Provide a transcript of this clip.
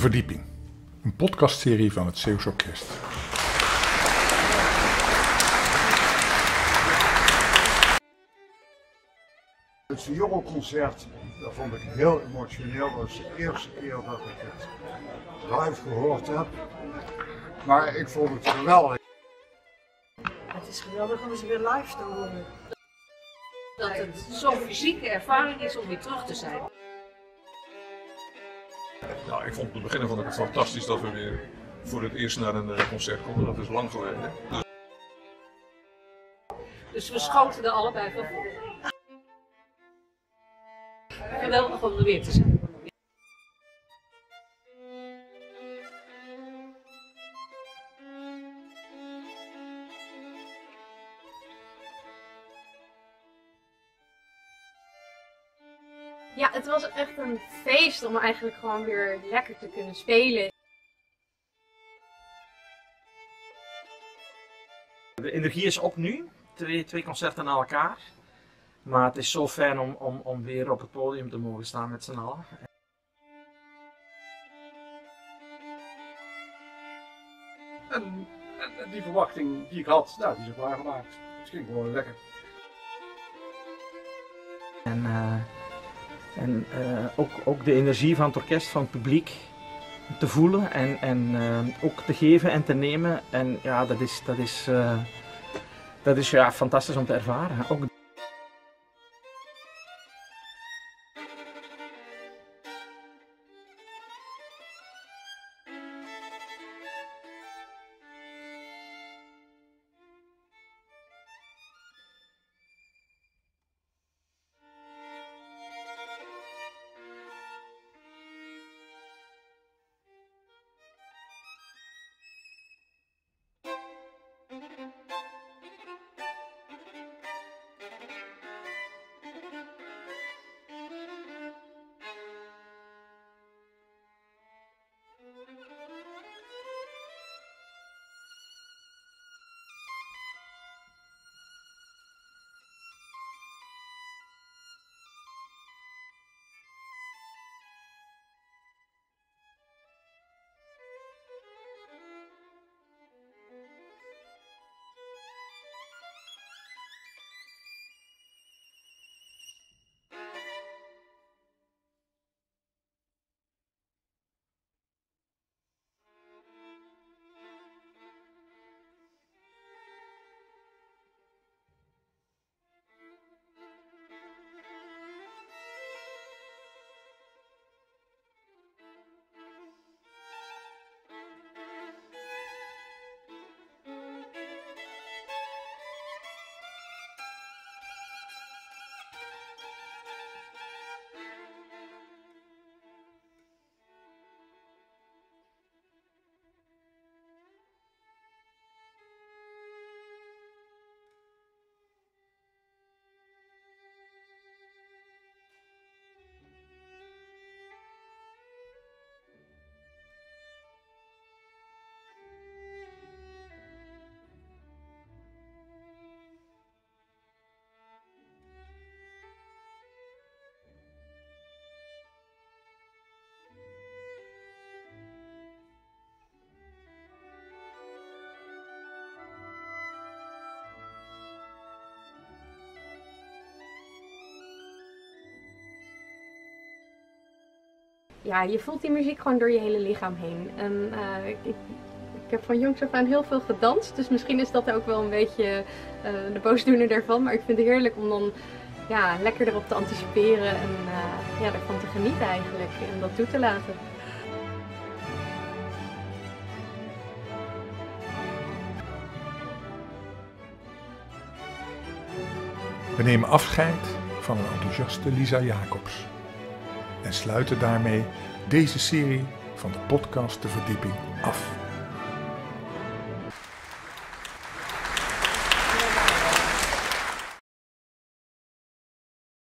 Verdieping, een podcastserie van het Zeeuws Orkest. Het vioolconcert, dat vond ik heel emotioneel. Dat was de eerste keer dat ik het live gehoord heb. Maar ik vond het geweldig. Het is geweldig om ze weer live te horen. Dat het zo'n fysieke ervaring is om weer terug te zijn. Nou, ik vond op het begin het fantastisch dat we weer voor het eerst naar een concert konden. Dat is lang geleden. Dus we schoten er allebei van. Geweldig om er weer te zijn. Ja, het was echt een feest om eigenlijk gewoon weer lekker te kunnen spelen. De energie is op nu, twee concerten na elkaar. Maar het is zo fijn om weer op het podium te mogen staan met z'n allen. En die verwachting die ik had, nou, die is ook waargemaakt. Het ging gewoon lekker. En ook de energie van het orkest, van het publiek te voelen en ook te geven en te nemen. En ja, dat is ja, fantastisch om te ervaren. Ook ja, je voelt die muziek gewoon door je hele lichaam heen. En ik heb van jongs af aan heel veel gedanst, dus misschien is dat ook wel een beetje de boosdoener daarvan. Maar ik vind het heerlijk om dan ja, lekker erop te anticiperen en ja, ervan te genieten eigenlijk en dat toe te laten. We nemen afscheid van een enthousiaste Lisa Jacobs en sluiten daarmee deze serie van de podcast De Verdieping af.